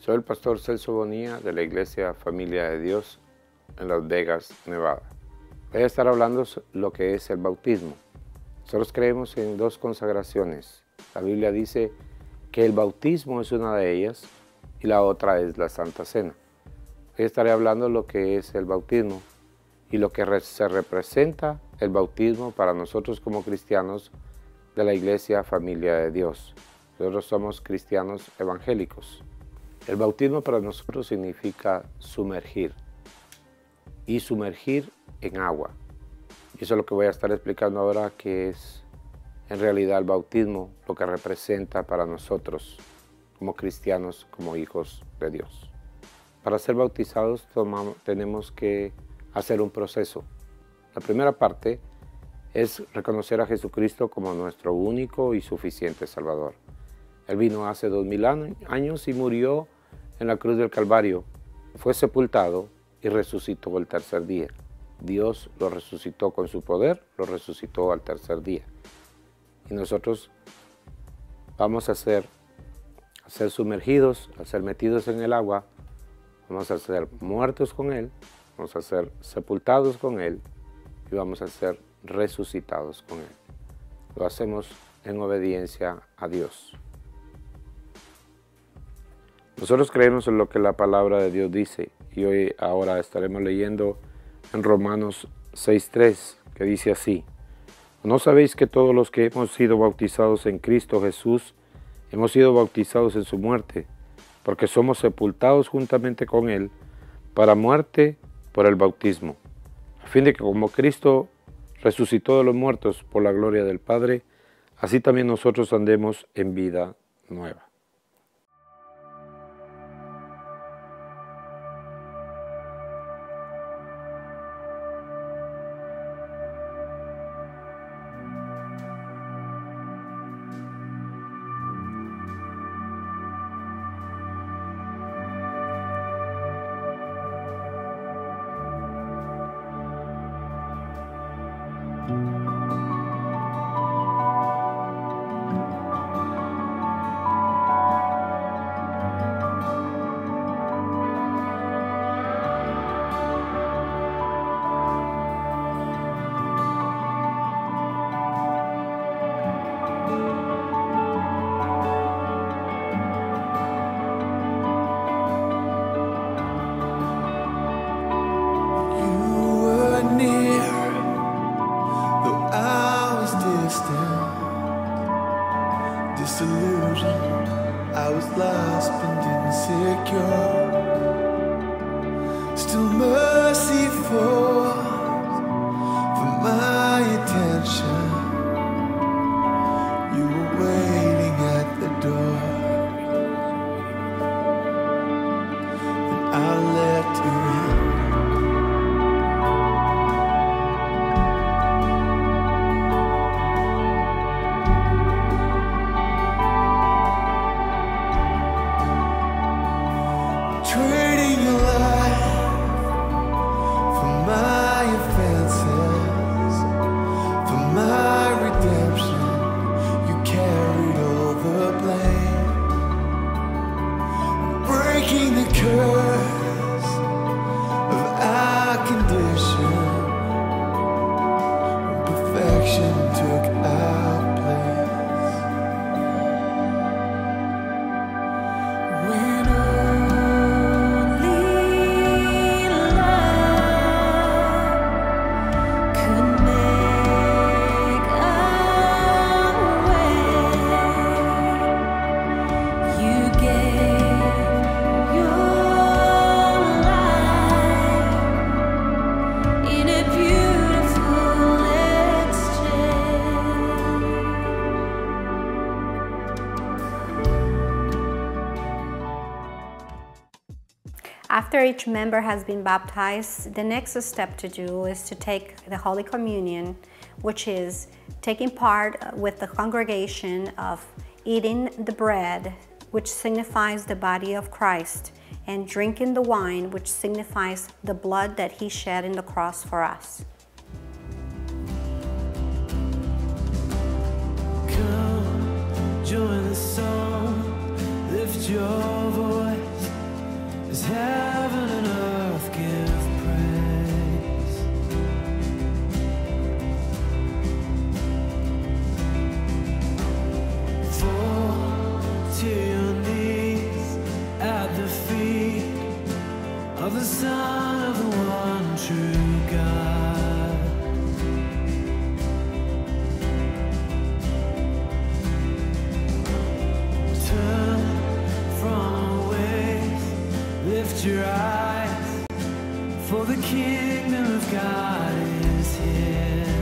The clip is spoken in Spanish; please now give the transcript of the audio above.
Soy el pastor Celso Bonilla de la Iglesia Familia de Dios en Las Vegas, Nevada. Voy a estar hablando lo que es el bautismo. Nosotros creemos en dos consagraciones. La Biblia dice que el bautismo es una de ellas y la otra es la Santa Cena. Hoy estaré hablando lo que es el bautismo y lo que se representa el bautismo para nosotros como cristianos de la Iglesia Familia de Dios. Nosotros somos cristianos evangélicos. El bautismo para nosotros significa sumergir y sumergir en agua. Y eso es lo que voy a estar explicando ahora, que es en realidad el bautismo, lo que representa para nosotros como cristianos, como hijos de Dios. Para ser bautizados tenemos que hacer un proceso. La primera parte es reconocer a Jesucristo como nuestro único y suficiente Salvador. Él vino hace 2000 años y murió en la cruz del Calvario. Fue sepultado y resucitó el tercer día. Dios lo resucitó con su poder, lo resucitó al tercer día. Y nosotros vamos a ser sumergidos, a ser metidos en el agua, vamos a ser muertos con Él, vamos a ser sepultados con Él y vamos a ser resucitados con Él. Lo hacemos en obediencia a Dios. Nosotros creemos en lo que la palabra de Dios dice y ahora estaremos leyendo en Romanos 6:3, que dice así: ¿No sabéis que todos los que hemos sido bautizados en Cristo Jesús hemos sido bautizados en su muerte? Porque somos sepultados juntamente con Él para muerte por el bautismo, a fin de que como Cristo resucitó de los muertos por la gloria del Padre, así también nosotros andemos en vida nueva. Disillusioned, I was lost and insecure. Still merciful for my attention. You were waiting at the door, and I let you in. Trading your life for my offenses, for my redemption, you carried all the blame. Breaking the curse of our condition, perfection took our place. After each member has been baptized, the next step to do is to take the Holy Communion, which is taking part with the congregation of eating the bread, which signifies the body of Christ, and drinking the wine, which signifies the blood that He shed in the cross for us. Come, join the song, lift your voice. as heaven and earth give praise. Fall to your knees at the feet of the Son of the one true God. Turn from our ways, lift your eyes, for the kingdom of God is here.